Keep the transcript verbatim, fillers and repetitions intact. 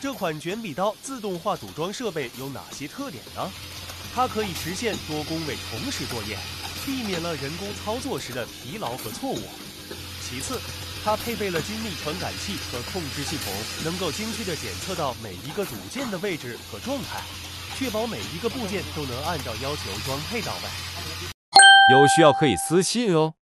这款卷笔刀自动化组装设备有哪些特点呢？它可以实现多工位同时作业，避免了人工操作时的疲劳和错误。其次，它配备了精密传感器和控制系统，能够精确地检测到每一个组件的位置和状态，确保每一个部件都能按照要求装配到位。 有需要可以私信哦。